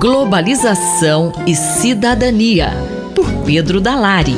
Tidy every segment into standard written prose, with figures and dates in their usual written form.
Globalização e Cidadania, por Pedro Dalari.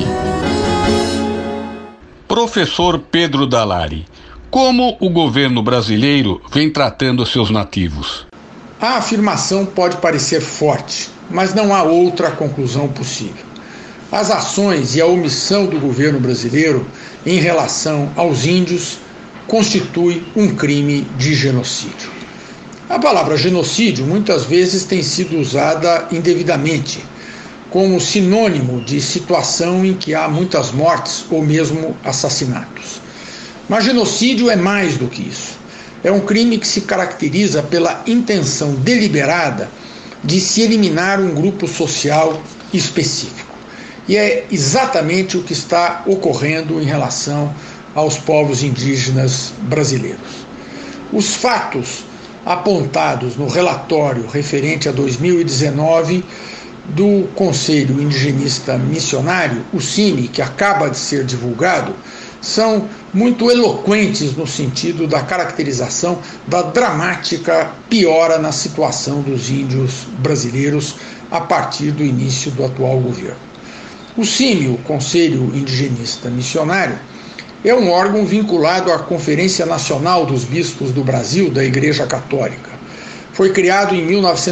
Professor Pedro Dalari, como o governo brasileiro vem tratando seus nativos? A afirmação pode parecer forte, mas não há outra conclusão possível. As ações e a omissão do governo brasileiro em relação aos índios constitui um crime de genocídio. A palavra genocídio muitas vezes tem sido usada indevidamente, como sinônimo de situação em que há muitas mortes ou mesmo assassinatos. Mas genocídio é mais do que isso. É um crime que se caracteriza pela intenção deliberada de se eliminar um grupo social específico. E é exatamente o que está ocorrendo em relação aos povos indígenas brasileiros. Os fatos apontados no relatório referente a 2019 do Conselho Indigenista Missionário, o CIMI, que acaba de ser divulgado, são muito eloquentes no sentido da caracterização da dramática piora na situação dos índios brasileiros a partir do início do atual governo. O CIMI, o Conselho Indigenista Missionário, é um órgão vinculado à Conferência Nacional dos Bispos do Brasil, da Igreja Católica. Foi criado em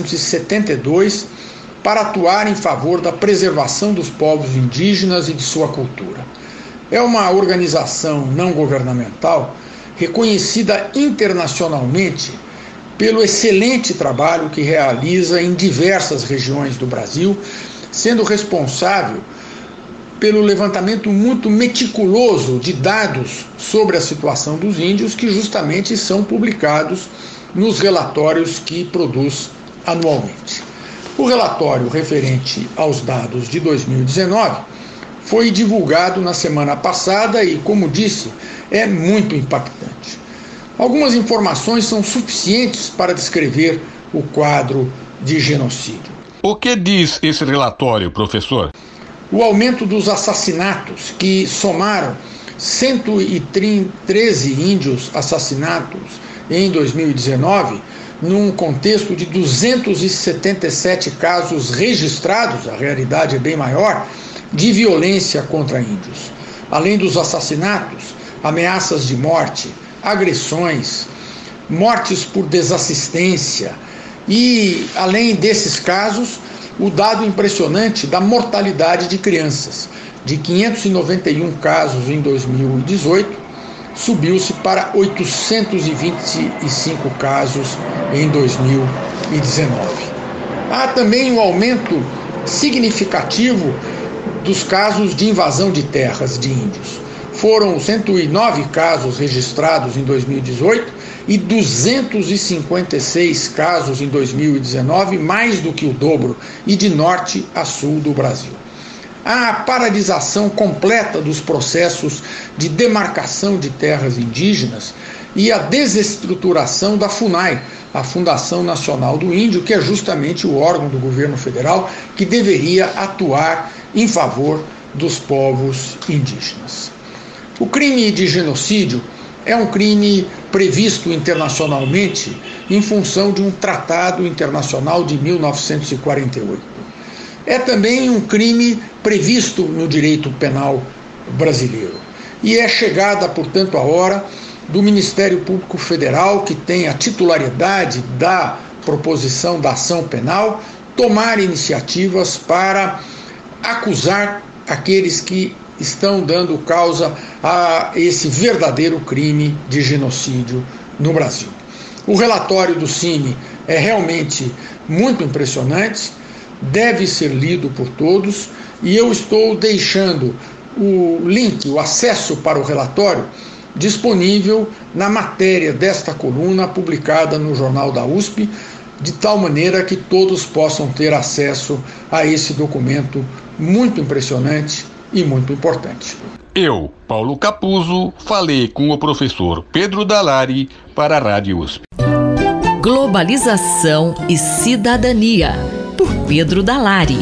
1972 para atuar em favor da preservação dos povos indígenas e de sua cultura. É uma organização não governamental reconhecida internacionalmente pelo excelente trabalho que realiza em diversas regiões do Brasil, sendo responsável pelo levantamento muito meticuloso de dados sobre a situação dos índios, que justamente são publicados nos relatórios que produz anualmente. O relatório referente aos dados de 2019 foi divulgado na semana passada e, como disse, é muito impactante. Algumas informações são suficientes para descrever o quadro de genocídio. O que diz esse relatório, professor? O aumento dos assassinatos, que somaram 113 índios assassinados em 2019, num contexto de 277 casos registrados, a realidade é bem maior, de violência contra índios. Além dos assassinatos, ameaças de morte, agressões, mortes por desassistência e, além desses casos, o dado impressionante da mortalidade de crianças. De 591 casos em 2018, subiu-se para 825 casos em 2019. Há também um aumento significativo dos casos de invasão de terras de índios. Foram 109 casos registrados em 2018 e 256 casos em 2019, mais do que o dobro, e de norte a sul do Brasil. A paralisação completa dos processos de demarcação de terras indígenas e a desestruturação da FUNAI, a Fundação Nacional do Índio, que é justamente o órgão do governo federal que deveria atuar em favor dos povos indígenas. O crime de genocídio é um crime previsto internacionalmente em função de um tratado internacional de 1948. É também um crime previsto no direito penal brasileiro. E é chegada, portanto, a hora do Ministério Público Federal, que tem a titularidade da proposição da ação penal, tomar iniciativas para acusar aqueles que estão dando causa a esse verdadeiro crime de genocídio no Brasil. O relatório do CIMI é realmente muito impressionante, deve ser lido por todos, e eu estou deixando o link, o acesso para o relatório, disponível na matéria desta coluna publicada no Jornal da USP, de tal maneira que todos possam ter acesso a esse documento muito impressionante e muito importante. Eu, Paulo Capuzzo, falei com o professor Pedro Dalari para a Rádio USP. Globalização e Cidadania, por Pedro Dalari.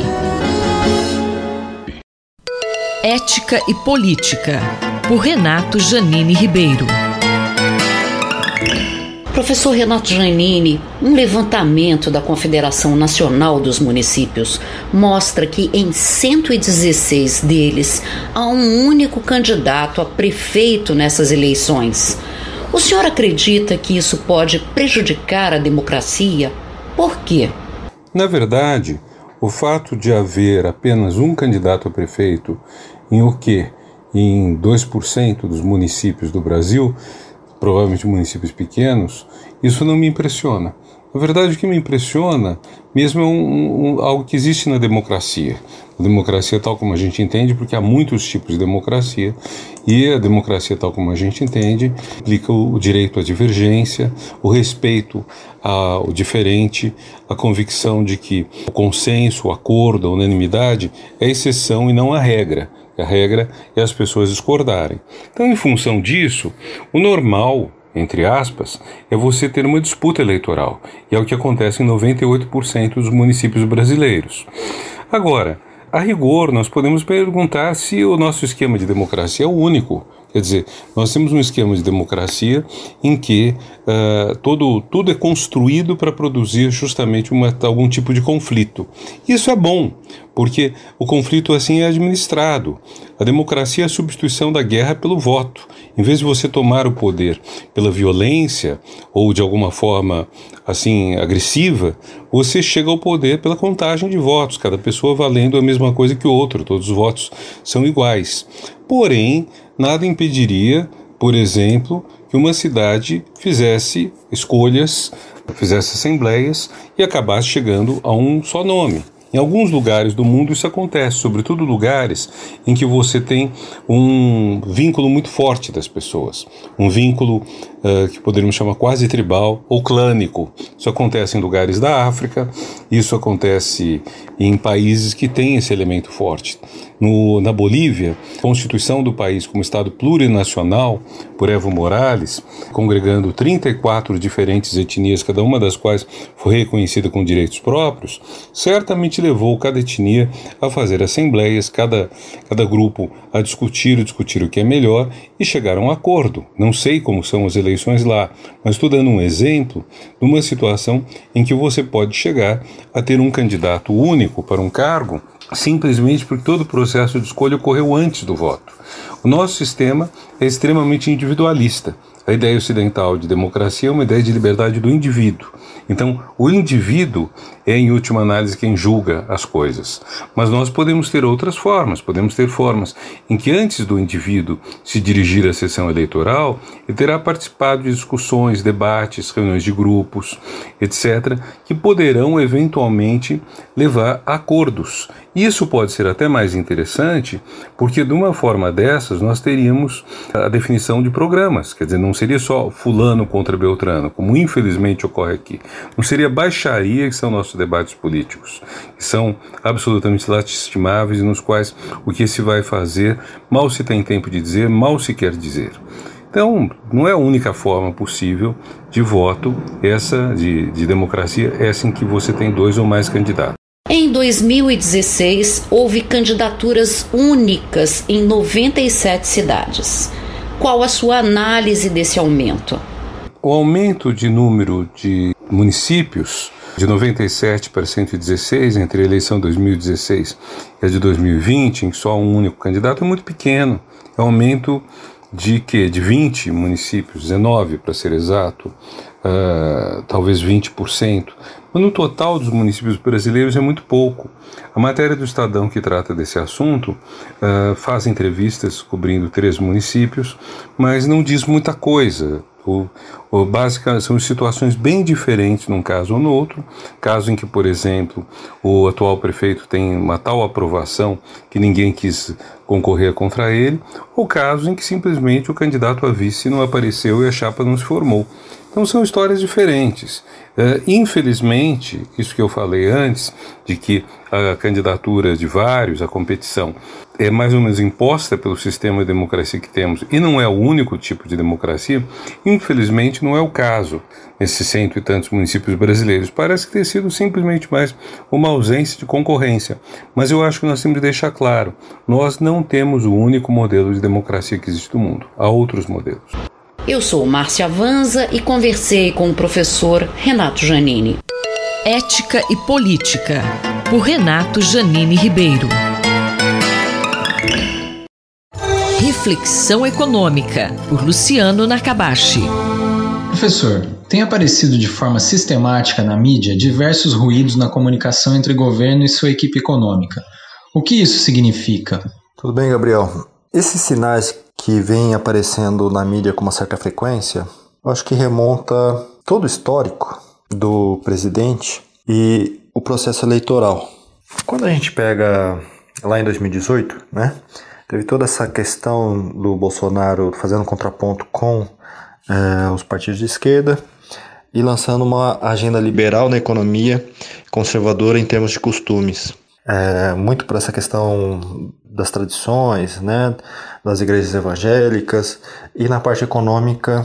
Ética e Política, por Renato Janine Ribeiro. Professor Renato Giannini, um levantamento da Confederação Nacional dos Municípios mostra que em 116 deles há um único candidato a prefeito nessas eleições. O senhor acredita que isso pode prejudicar a democracia? Por quê? Na verdade, o fato de haver apenas um candidato a prefeito em 2% dos municípios do Brasil, provavelmente municípios pequenos, isso não me impressiona. Na verdade, o que me impressiona mesmo é algo que existe na democracia. A democracia tal como a gente entende, porque há muitos tipos de democracia, e a democracia tal como a gente entende implica o direito à divergência, o respeito ao diferente, a convicção de que o consenso, o acordo, a unanimidade é a exceção e não a regra. A regra é as pessoas discordarem. Então, em função disso, o normal, entre aspas, é você ter uma disputa eleitoral. E é o que acontece em 98% dos municípios brasileiros. Agora, a rigor, nós podemos perguntar se o nosso esquema de democracia é o único. Quer dizer, nós temos um esquema de democracia em que tudo é construído para produzir justamente algum tipo de conflito. Isso é bom, porque o conflito assim é administrado. A democracia é a substituição da guerra pelo voto. Em vez de você tomar o poder pela violência ou de alguma forma assim agressiva, você chega ao poder pela contagem de votos, cada pessoa valendo a mesma coisa que o outro, todos os votos são iguais. Porém, nada impediria, por exemplo, que uma cidade fizesse escolhas, fizesse assembleias e acabasse chegando a um só nome. Em alguns lugares do mundo isso acontece, sobretudo lugares em que você tem um vínculo muito forte das pessoas, um vínculo que poderíamos chamar quase tribal ou clânico. Isso acontece em lugares da África, isso acontece em países que têm esse elemento forte. Na Bolívia, a constituição do país como Estado plurinacional, por Evo Morales, congregando 34 diferentes etnias, cada uma das quais foi reconhecida com direitos próprios, certamente levou cada etnia a fazer assembleias, cada grupo a discutir o que é melhor e chegar a um acordo. Não sei como são as eleições lá, mas estou dando um exemplo de uma situação em que você pode chegar a ter um candidato único para um cargo simplesmente porque todo o processo de escolha ocorreu antes do voto. O nosso sistema é extremamente individualista. A ideia ocidental de democracia é uma ideia de liberdade do indivíduo. Então, o indivíduo é, em última análise, quem julga as coisas. Mas nós podemos ter outras formas. Podemos ter formas em que, antes do indivíduo se dirigir à sessão eleitoral, ele terá participado de discussões, debates, reuniões de grupos, etc., que poderão, eventualmente, levar a acordos. Isso pode ser até mais interessante, porque, de uma forma dessas, nós teríamos a definição de programas. Quer dizer, não seria só fulano contra Beltrano, como infelizmente ocorre aqui. Não seria baixaria que são nossos debates políticos, que são absolutamente lastimáveis e nos quais o que se vai fazer mal se tem tempo de dizer, mal se quer dizer. Então, não é a única forma possível de voto, essa de democracia, essa em que você tem dois ou mais candidatos. Em 2016, houve candidaturas únicas em 97 cidades. Qual a sua análise desse aumento? O aumento de número de municípios de 97 para 116 entre a eleição de 2016 e a de 2020, em que só há um único candidato, é muito pequeno. É um aumento de 20 municípios, 19 para ser exato, talvez 20%. Mas no total dos municípios brasileiros é muito pouco. A matéria do Estadão que trata desse assunto faz entrevistas cobrindo 3 municípios, mas não diz muita coisa. Basicamente são situações bem diferentes num caso ou no outro. Caso em que, por exemplo, o atual prefeito tem uma tal aprovação que ninguém quis concorrer contra ele, ou caso em que simplesmente o candidato a vice não apareceu e a chapa não se formou. Então são histórias diferentes. Infelizmente, isso que eu falei antes, de que a candidatura de vários, a competição, é mais ou menos imposta pelo sistema de democracia que temos e não é o único tipo de democracia, infelizmente não é o caso nesses 100 e tantos municípios brasileiros. Parece que tem sido simplesmente mais uma ausência de concorrência. Mas eu acho que nós temos de deixar claro, nós não temos o único modelo de democracia que existe no mundo. Há outros modelos. Eu sou Márcia Vanza e conversei com o professor Renato Giannini. Ética e Política, por Renato Giannini Ribeiro. Reflexão Econômica, por Luciano Nakabashi. Professor, tem aparecido de forma sistemática na mídia diversos ruídos na comunicação entre governo e sua equipe econômica. O que isso significa? Tudo bem, Gabriel? Esses sinais que vêm aparecendo na mídia com uma certa frequência, eu acho que remonta todo o histórico do presidente e o processo eleitoral. Quando a gente pega lá em 2018, né, teve toda essa questão do Bolsonaro fazendo contraponto com os partidos de esquerda e lançando uma agenda liberal na economia, conservadora em termos de costumes. Muito por essa questão das tradições, né, das igrejas evangélicas, e na parte econômica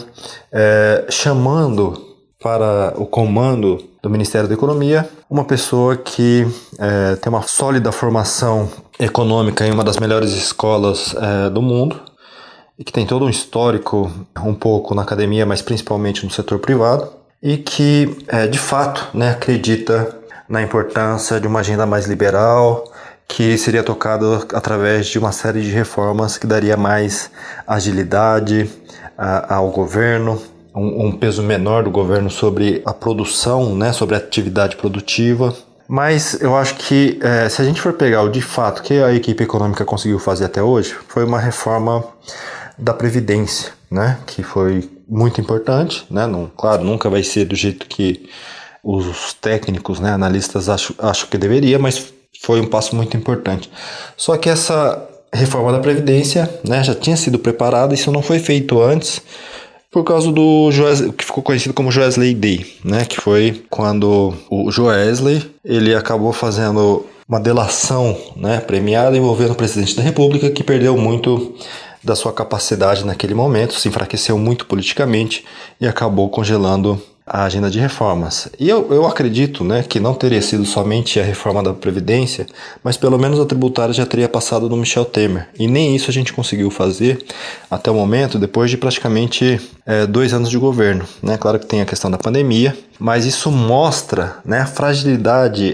chamando para o comando do Ministério da Economia uma pessoa que tem uma sólida formação econômica em uma das melhores escolas do mundo e que tem todo um histórico um pouco na academia, mas principalmente no setor privado, e que de fato, né, acredita na importância de uma agenda mais liberal, que seria tocada através de uma série de reformas que daria mais agilidade ao governo, um peso menor do governo sobre a produção, né, sobre a atividade produtiva. Mas eu acho que se a gente for pegar o de fato que a equipe econômica conseguiu fazer até hoje, foi uma reforma da Previdência, né, que foi muito importante, né, claro, nunca vai ser do jeito que os técnicos, né, analistas acham que deveria, mas foi um passo muito importante. Só que essa reforma da Previdência, né, já tinha sido preparada, isso não foi feito antes, por causa do que ficou conhecido como Joesley Day, né, que foi quando o Joesley ele acabou fazendo uma delação, né, premiada envolvendo o presidente da República, que perdeu muito da sua capacidade naquele momento, se enfraqueceu muito politicamente e acabou congelando a agenda de reformas. E eu acredito, né, que não teria sido somente a reforma da Previdência, mas pelo menos a tributária já teria passado no Michel Temer. E nem isso a gente conseguiu fazer até o momento, depois de praticamente 2 anos de governo, né? Claro que tem a questão da pandemia, mas isso mostra, né, a fragilidade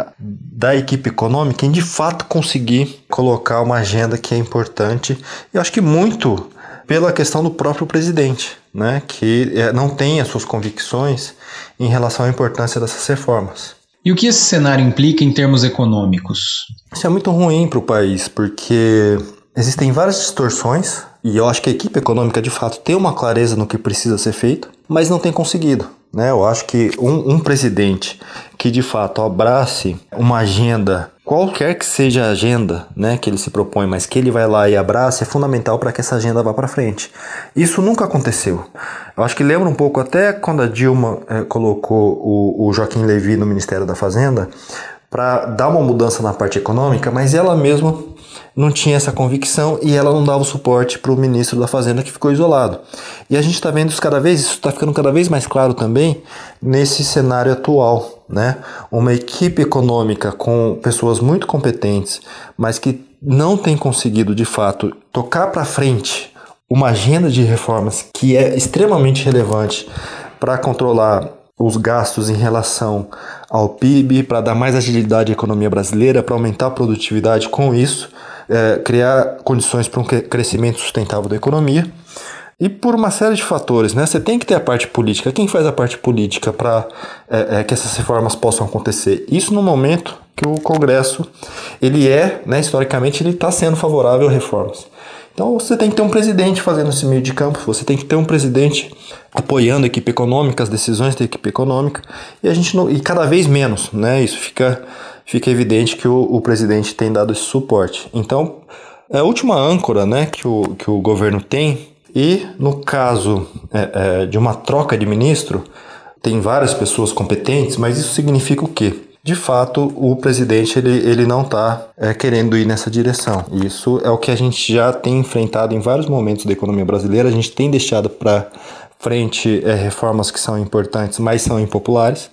da equipe econômica em de fato conseguir colocar uma agenda que é importante. E eu acho que muito pela questão do próprio presidente, né, que não tem as suas convicções em relação à importância dessas reformas. E o que esse cenário implica em termos econômicos? Isso é muito ruim para o país, porque existem várias distorções, e eu acho que a equipe econômica de fato tem uma clareza no que precisa ser feito, mas não tem conseguido, né? Eu acho que um presidente que de fato abrace uma agenda, qualquer que seja a agenda, né, que ele se propõe, mas que ele vai lá e abraça, é fundamental para que essa agenda vá para frente. Isso nunca aconteceu. Eu acho que lembra um pouco até quando a Dilma colocou o Joaquim Levy no Ministério da Fazenda para dar uma mudança na parte econômica, mas ela mesma não tinha essa convicção e ela não dava o suporte para o ministro da Fazenda, que ficou isolado. E a gente está vendo isso está ficando cada vez mais claro também nesse cenário atual, né? Uma equipe econômica com pessoas muito competentes, mas que não tem conseguido de fato tocar para frente uma agenda de reformas que é extremamente relevante para controlar os gastos em relação ao PIB, para dar mais agilidade à economia brasileira, para aumentar a produtividade, com isso criar condições para um crescimento sustentável da economia. E por uma série de fatores, né? Você tem que ter a parte política. Quem faz a parte política para que essas reformas possam acontecer? Isso no momento que o Congresso, ele né, historicamente, ele está sendo favorável a reformas. Então você tem que ter um presidente fazendo esse meio de campo, você tem que ter um presidente apoiando a equipe econômica, as decisões da equipe econômica, e cada vez menos, né? Isso fica evidente que o presidente tem dado esse suporte. Então, é a última âncora, né, que o governo tem. E no caso de uma troca de ministro, tem várias pessoas competentes, mas isso significa o quê? De fato, o presidente ele não está querendo ir nessa direção. Isso é o que a gente já tem enfrentado em vários momentos da economia brasileira. A gente tem deixado para frente reformas que são importantes, mas são impopulares.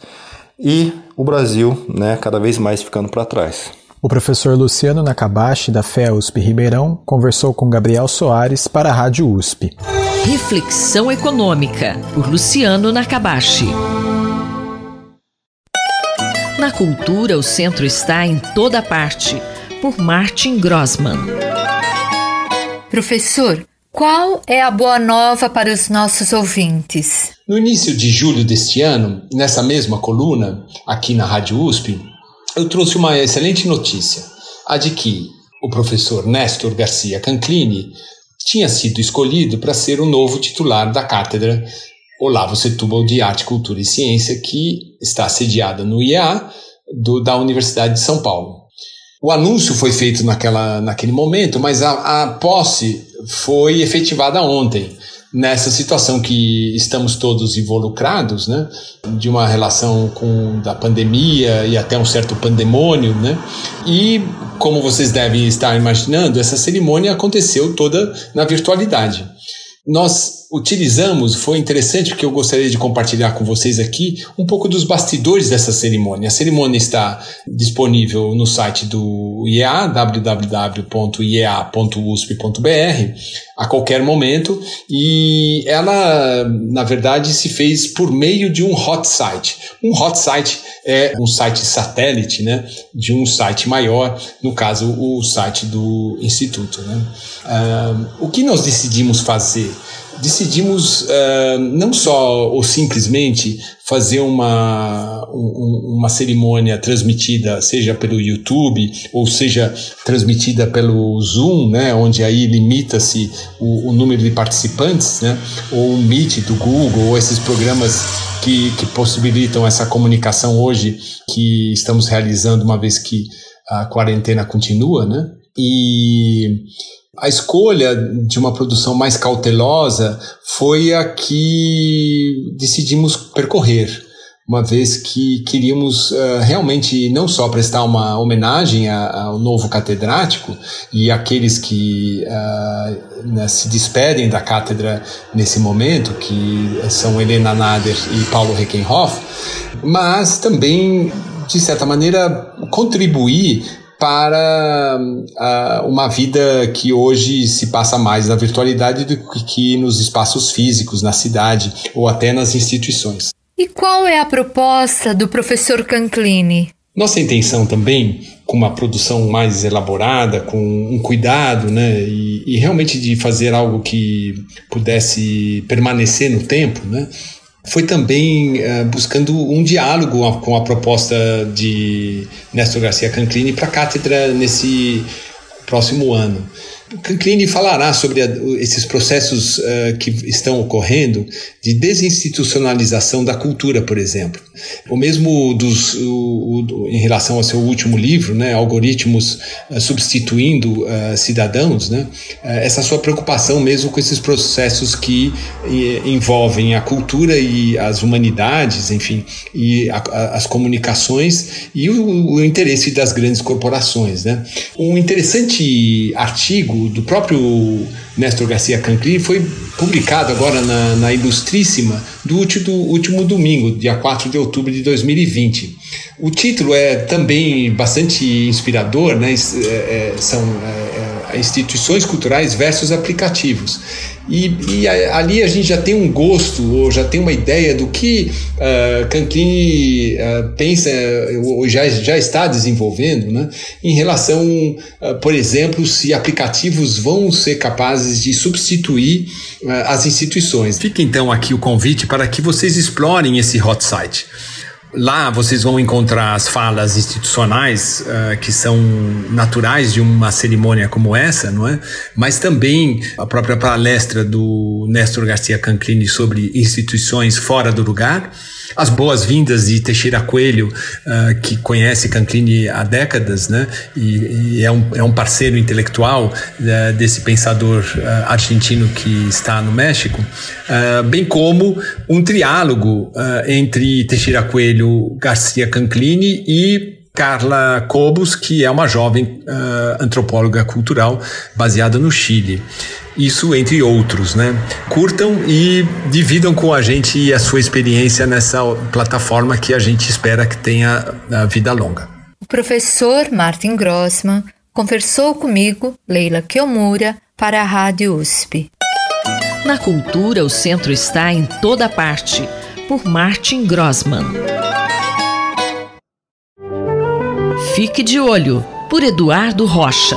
E o Brasil, né, cada vez mais ficando para trás. O professor Luciano Nakabashi, da FEA USP Ribeirão, conversou com Gabriel Soares para a Rádio USP. Reflexão Econômica, por Luciano Nakabashi. Na cultura, o centro está em toda parte, por Martin Grossman. Professor, qual é a boa nova para os nossos ouvintes? No início de julho deste ano, nessa mesma coluna, aqui na Rádio USP, eu trouxe uma excelente notícia, a de que o professor Néstor Garcia Canclini tinha sido escolhido para ser o novo titular da cátedra Olavo Setúbal de Arte, Cultura e Ciência, que está sediada no IEA da Universidade de São Paulo. O anúncio foi feito naquele momento, mas a posse foi efetivada ontem, nessa situação que estamos todos involucrados, né, de uma relação da pandemia e até um certo pandemônio, né, e como vocês devem estar imaginando, essa cerimônia aconteceu toda na virtualidade. Nós utilizamos, foi interessante porque eu gostaria de compartilhar com vocês aqui um pouco dos bastidores dessa cerimônia. A cerimônia está disponível no site do IEA, www.iea.usp.br, a qualquer momento, e ela, na verdade, se fez por meio de um hot site. Um hot site é um site satélite, né, de um site maior, no caso, o site do Instituto, né? O que nós decidimos fazer? Decidimos não só ou simplesmente fazer uma cerimônia transmitida, seja pelo YouTube, ou seja transmitida pelo Zoom, né, onde aí limita-se o número de participantes, né, ou o Meet do Google, ou esses programas que possibilitam essa comunicação hoje que estamos realizando, uma vez que a quarentena continua, né? E a escolha de uma produção mais cautelosa foi a que decidimos percorrer, uma vez que queríamos realmente não só prestar uma homenagem ao novo catedrático e àqueles que se despedem da cátedra nesse momento, que são Helena Nader e Paulo Reckenhoff, mas também, de certa maneira, contribuir para uma vida que hoje se passa mais na virtualidade do que nos espaços físicos, na cidade ou até nas instituições. E qual é a proposta do professor Canclini? Nossa intenção também, com uma produção mais elaborada, com um cuidado, né, e realmente de fazer algo que pudesse permanecer no tempo, né, foi também buscando um diálogo com a proposta de Néstor Garcia Canclini para a cátedra nesse próximo ano. Canclini falará sobre esses processos que estão ocorrendo de desinstitucionalização da cultura, por exemplo. Ou mesmo em relação ao seu último livro, né, Algoritmos Substituindo Cidadãos, né, essa sua preocupação mesmo com esses processos que envolvem a cultura e as humanidades, enfim, e as comunicações e o interesse das grandes corporações, né. Um interessante artigo do próprio Néstor Garcia Canclini foi publicado agora na Ilustríssima do último domingo, dia 4 de outubro de 2020. O título é também bastante inspirador, né? São instituições culturais versus aplicativos. E ali a gente já tem um gosto, ou já tem uma ideia do que Canclini pensa, ou já está desenvolvendo, né, em relação, por exemplo, se aplicativos vão ser capazes de substituir as instituições. Fica então aqui o convite para que vocês explorem esse hot site. Lá vocês vão encontrar as falas institucionais que são naturais de uma cerimônia como essa, não é? Mas também a própria palestra do Néstor Garcia Canclini sobre instituições fora do lugar, as boas-vindas de Teixeira Coelho, que conhece Canclini há décadas, né? E é um parceiro intelectual desse pensador argentino que está no México, bem como um triálogo entre Teixeira Coelho, Garcia Canclini e Carla Cobos, que é uma jovem antropóloga cultural baseada no Chile. Isso entre outros, né? Curtam e dividam com a gente a sua experiência nessa plataforma que a gente espera que tenha vida longa. O professor Martin Grossman conversou comigo, Leila Kiyomura, para a Rádio USP. Na cultura, o centro está em toda parte, por Martin Grossmann. Fique de olho, por Eduardo Rocha.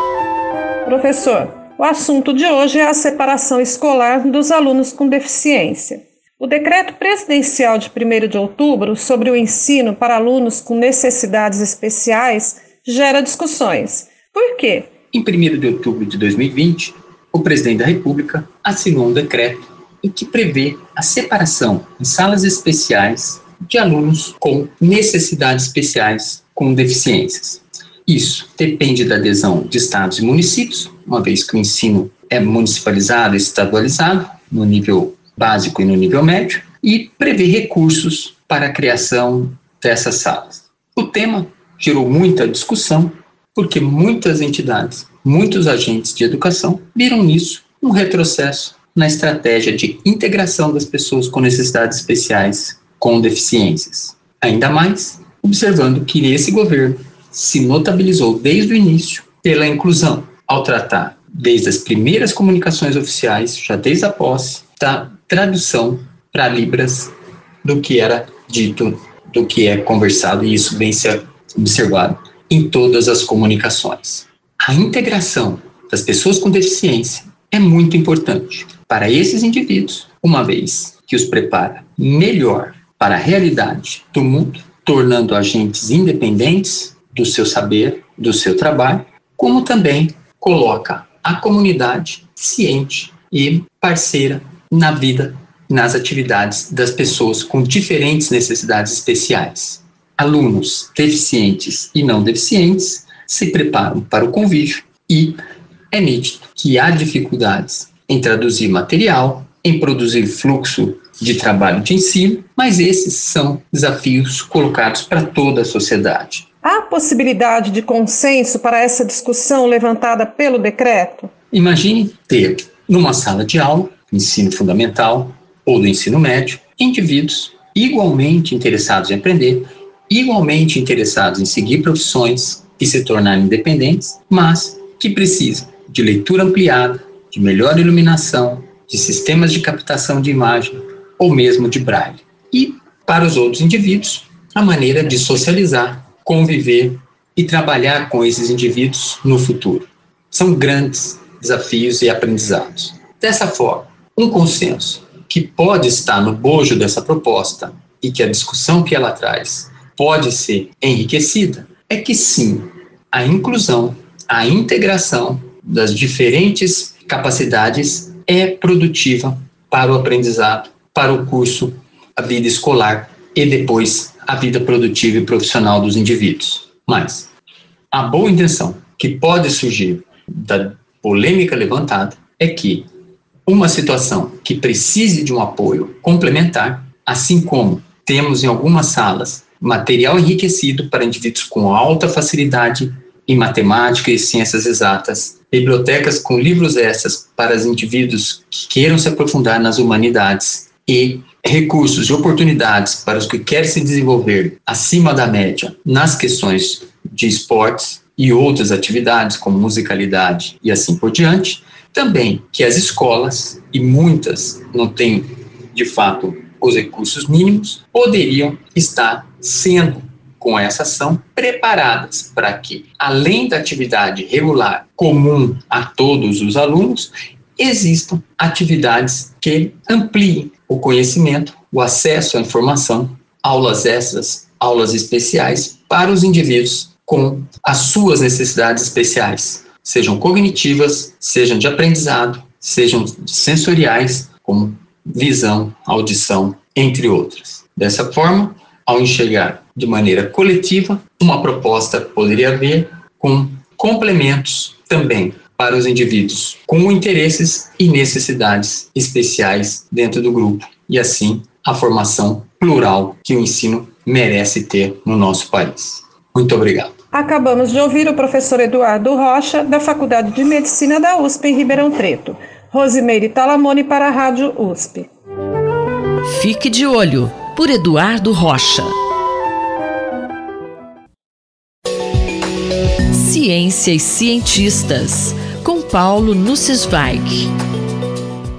Professor, o assunto de hoje é a separação escolar dos alunos com deficiência. O decreto presidencial de 1º de outubro sobre o ensino para alunos com necessidades especiais gera discussões. Por quê? Em 1º de outubro de 2020, o presidente da República assinou um decreto em que prevê a separação em salas especiais de alunos com necessidades especiais com deficiências. Isso depende da adesão de estados e municípios, uma vez que o ensino é municipalizado e estadualizado, no nível básico e no nível médio, e prevê recursos para a criação dessas salas. O tema gerou muita discussão, porque muitas entidades, muitos agentes de educação viram nisso um retrocesso na estratégia de integração das pessoas com necessidades especiais com deficiências. Ainda mais, observando que esse governo se notabilizou desde o início pela inclusão, ao tratar desde as primeiras comunicações oficiais, já desde a posse, da tradução para Libras do que era dito, do que é conversado, e isso vem ser observado em todas as comunicações. A integração das pessoas com deficiência é muito importante para esses indivíduos, uma vez que os prepara melhor para a realidade do mundo, tornando agentes independentes do seu saber, do seu trabalho, como também coloca a comunidade ciente e parceira na vida, nas atividades das pessoas com diferentes necessidades especiais. Alunos deficientes e não deficientes se preparam para o convívio e é nítido que há dificuldades em traduzir material, em produzir fluxo de trabalho de ensino, mas esses são desafios colocados para toda a sociedade. Há possibilidade de consenso para essa discussão levantada pelo decreto? Imagine ter, numa sala de aula, ensino fundamental ou do ensino médio, indivíduos igualmente interessados em aprender, igualmente interessados em seguir profissões e se tornarem independentes, mas que precisam de leitura ampliada, de melhor iluminação, de sistemas de captação de imagem ou mesmo de braille. E, para os outros indivíduos, a maneira de socializar, conviver e trabalhar com esses indivíduos no futuro. São grandes desafios e aprendizados. Dessa forma, um consenso que pode estar no bojo dessa proposta e que a discussão que ela traz pode ser enriquecida é que sim, a inclusão, a integração das diferentes capacidades é produtiva para o aprendizado, para o curso, a vida escolar e depois a vida produtiva e profissional dos indivíduos. Mas a boa intenção que pode surgir da polêmica levantada é que uma situação que precise de um apoio complementar, assim como temos em algumas salas material enriquecido para indivíduos com alta facilidade em matemática e ciências exatas, bibliotecas com livros extras para os indivíduos que queiram se aprofundar nas humanidades e recursos e oportunidades para os que querem se desenvolver acima da média nas questões de esportes e outras atividades como musicalidade e assim por diante. Também que as escolas, e muitas não têm de fato os recursos mínimos, poderiam estar sendo, com essa ação, preparadas para que, além da atividade regular comum a todos os alunos, existam atividades que ampliem o conhecimento, o acesso à informação, aulas extras, aulas especiais para os indivíduos com as suas necessidades especiais, sejam cognitivas, sejam de aprendizado, sejam sensoriais, como visão, audição, entre outras. Dessa forma, ao enxergar de maneira coletiva, uma proposta poderia haver com complementos também para os indivíduos com interesses e necessidades especiais dentro do grupo, e assim a formação plural que o ensino merece ter no nosso país. Muito obrigado. Acabamos de ouvir o professor Eduardo Rocha, da Faculdade de Medicina da USP em Ribeirão Preto. Rosimeire Talamone para a Rádio USP. Fique de olho, por Eduardo Rocha. Ciência e cientistas, com Paulo Nussweig.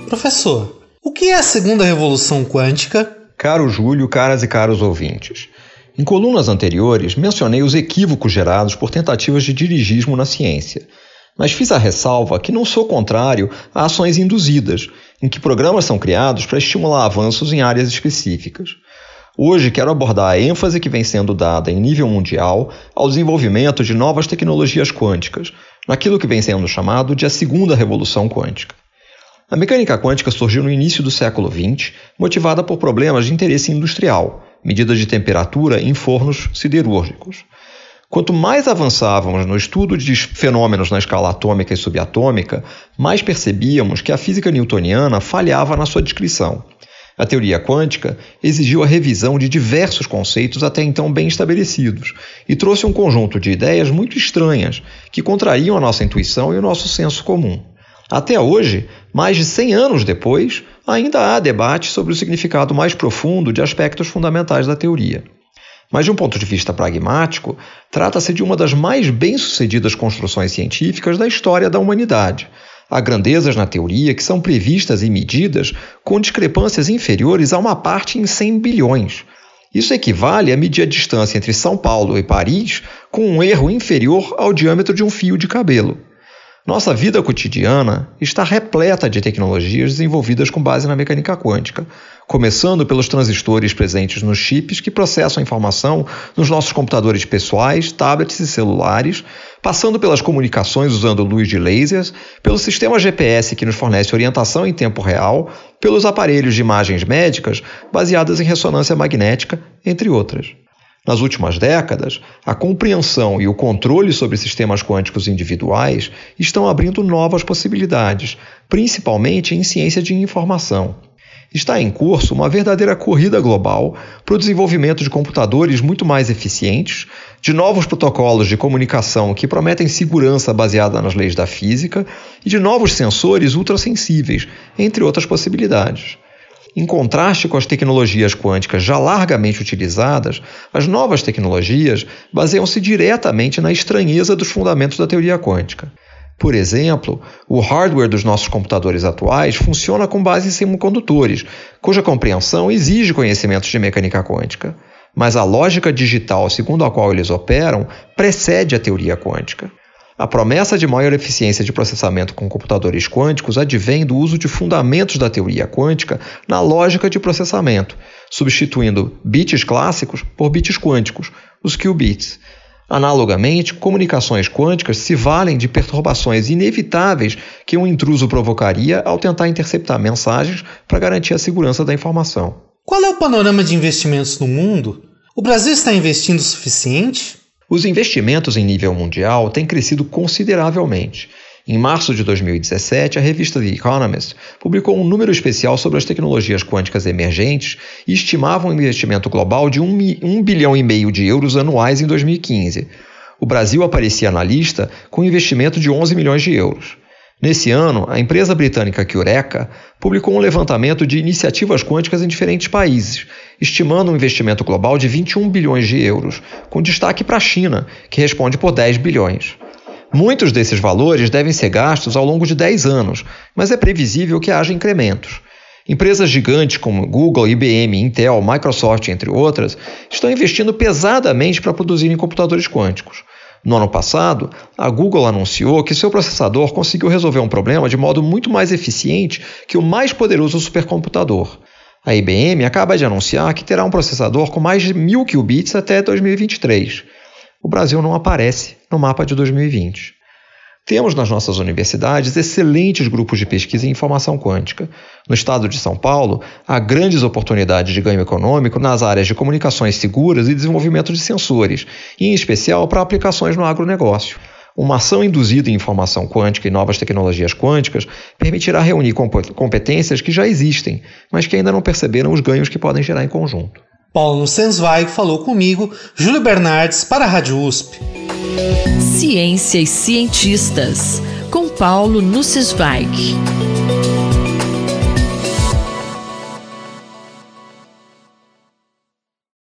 Professor, o que é a segunda revolução quântica? Caro Júlio, caras e caros ouvintes. Em colunas anteriores, mencionei os equívocos gerados por tentativas de dirigismo na ciência. Mas fiz a ressalva que não sou contrário a ações induzidas, em que programas são criados para estimular avanços em áreas específicas. Hoje quero abordar a ênfase que vem sendo dada em nível mundial ao desenvolvimento de novas tecnologias quânticas, naquilo que vem sendo chamado de a segunda revolução quântica. A mecânica quântica surgiu no início do século XX, motivada por problemas de interesse industrial, medidas de temperatura em fornos siderúrgicos. Quanto mais avançávamos no estudo de fenômenos na escala atômica e subatômica, mais percebíamos que a física newtoniana falhava na sua descrição. A teoria quântica exigiu a revisão de diversos conceitos até então bem estabelecidos e trouxe um conjunto de ideias muito estranhas que contrariam a nossa intuição e o nosso senso comum. Até hoje, mais de 100 anos depois, ainda há debate sobre o significado mais profundo de aspectos fundamentais da teoria. Mas de um ponto de vista pragmático, trata-se de uma das mais bem-sucedidas construções científicas da história da humanidade. Há grandezas na teoria que são previstas e medidas com discrepâncias inferiores a uma parte em 100 bilhões. Isso equivale a medir a distância entre São Paulo e Paris com um erro inferior ao diâmetro de um fio de cabelo. Nossa vida cotidiana está repleta de tecnologias desenvolvidas com base na mecânica quântica, começando pelos transistores presentes nos chips que processam a informação nos nossos computadores pessoais, tablets e celulares, passando pelas comunicações usando luz de lasers, pelo sistema GPS que nos fornece orientação em tempo real, pelos aparelhos de imagens médicas baseadas em ressonância magnética, entre outras. Nas últimas décadas, a compreensão e o controle sobre sistemas quânticos individuais estão abrindo novas possibilidades, principalmente em ciência de informação. Está em curso uma verdadeira corrida global para o desenvolvimento de computadores muito mais eficientes, de novos protocolos de comunicação que prometem segurança baseada nas leis da física e de novos sensores ultrassensíveis, entre outras possibilidades. Em contraste com as tecnologias quânticas já largamente utilizadas, as novas tecnologias baseiam-se diretamente na estranheza dos fundamentos da teoria quântica. Por exemplo, o hardware dos nossos computadores atuais funciona com base em semicondutores, cuja compreensão exige conhecimentos de mecânica quântica. Mas a lógica digital segundo a qual eles operam precede a teoria quântica. A promessa de maior eficiência de processamento com computadores quânticos advém do uso de fundamentos da teoria quântica na lógica de processamento, substituindo bits clássicos por bits quânticos, os qubits. Analogamente, comunicações quânticas se valem de perturbações inevitáveis que um intruso provocaria ao tentar interceptar mensagens para garantir a segurança da informação. Qual é o panorama de investimentos no mundo? O Brasil está investindo o suficiente? Os investimentos em nível mundial têm crescido consideravelmente. Em março de 2017, a revista The Economist publicou um número especial sobre as tecnologias quânticas emergentes e estimava um investimento global de 1,5 bilhão de euros anuais em 2015. O Brasil aparecia na lista com um investimento de 11 milhões de euros. Nesse ano, a empresa britânica QRECA publicou um levantamento de iniciativas quânticas em diferentes países, estimando um investimento global de 21 bilhões de euros, com destaque para a China, que responde por 10 bilhões. Muitos desses valores devem ser gastos ao longo de 10 anos, mas é previsível que haja incrementos. Empresas gigantes como Google, IBM, Intel, Microsoft, entre outras, estão investindo pesadamente para produzirem computadores quânticos. No ano passado, a Google anunciou que seu processador conseguiu resolver um problema de modo muito mais eficiente que o mais poderoso supercomputador. A IBM acaba de anunciar que terá um processador com mais de 1000 qubits até 2023. O Brasil não aparece no mapa de 2020. Temos nas nossas universidades excelentes grupos de pesquisa em informação quântica. No estado de São Paulo, há grandes oportunidades de ganho econômico nas áreas de comunicações seguras e desenvolvimento de sensores, e em especial para aplicações no agronegócio. Uma ação induzida em informação quântica e novas tecnologias quânticas permitirá reunir competências que já existem, mas que ainda não perceberam os ganhos que podem gerar em conjunto. Paulo Nussensweig falou comigo, Júlio Bernardes, para a Rádio USP. Ciência e Cientistas, com Paulo Nussensweig.